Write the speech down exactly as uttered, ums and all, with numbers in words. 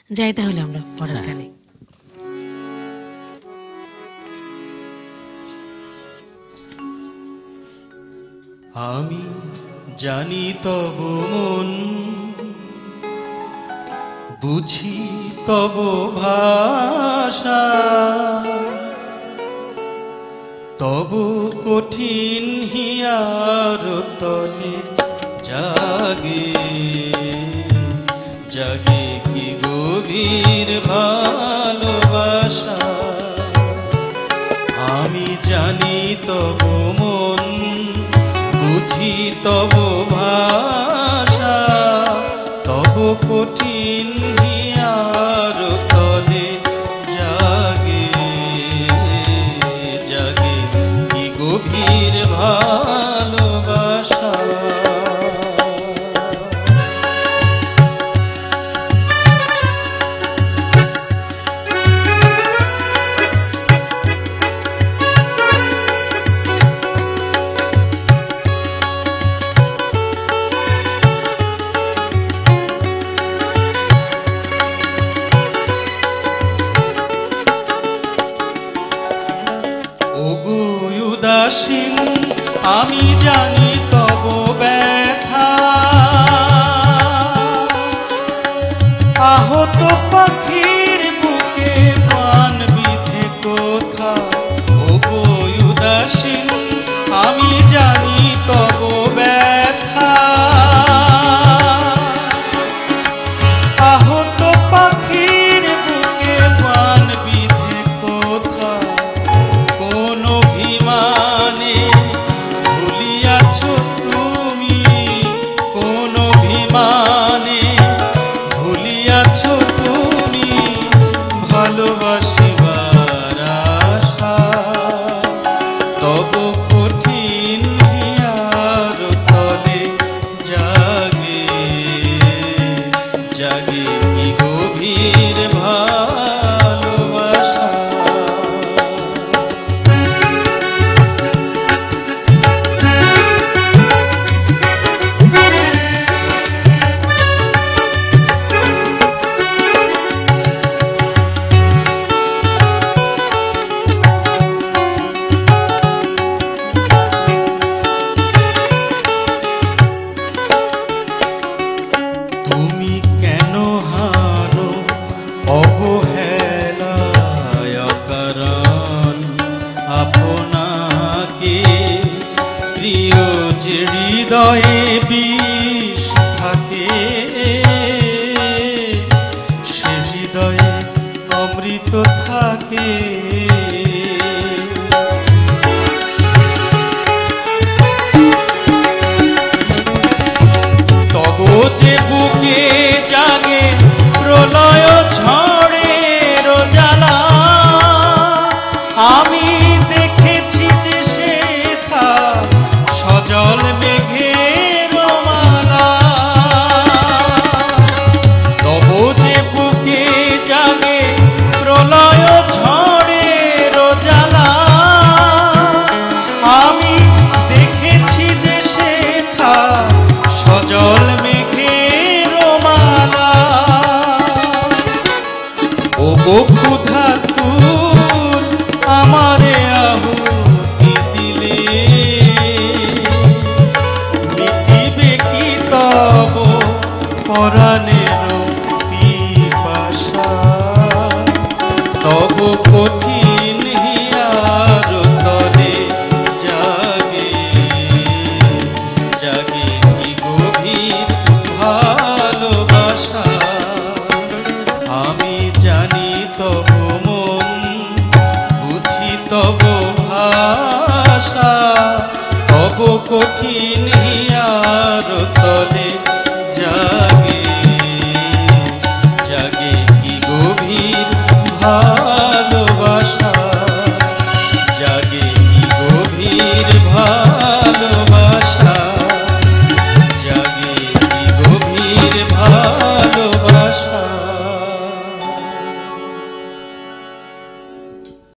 যাই তাহলে আমরা পরের গানে। আমি জানি তব মন, বুঝি তব ভাষা, তব কঠিন হিয়ার তলে জাগে জাগে কি গভীর ভালোবাসা। আমি জানি তব মন, বুঝি তব ভাষা, তব কঠিন হিয়ার তলে জাগে জাগে কি গভীর ভালোবাসা। উদাসীন আমি জানি তব ব্যথা, আহত পাখির বুকে প্রাণ বিধে কোথা। ওগো উদাসীন আমি জানি তব ব্যথা, আহত পাখির বুকে প্রাণ বিধে কোথা। কোন অভিমানে ভুলিয়াছ তুমি, কোন অভিমানে ভুলিয়াছ তুমি ভালোবাসিবার আশা। তব কঠিন হিয়ার তলে জাগে জাগে কি গভীর ভালোবাসা। তুমি কেন হানো অবহেলায় অকারণ আপনাকে, প্রিয় যে হৃদয়ে বিষ থাকে সে হৃদয়ে অমৃত থাকে। তব যে বুকে জাগে প্রলয় ঝড়ে রোজালা, আমি দেখেছি যে সেথা সজল মেঘের মালা। তব যে বুকে জাগে প্রলয় ঝড়ে রোজালা, আমি দেখেছি যে সেথা সজল মেঘের মালা। ওগো ক্ষুধা তুর আমারে আহুতি দিলে, মিটিবে কি তব পরাণের পিপাসা। তব কঠিন হিয়ার তলে জাগে জাগে কি গভীর ভালোবাসা। আমি জানি তব মন, বুঝি তব ভাষা, তব কঠিন হিয়ার তলে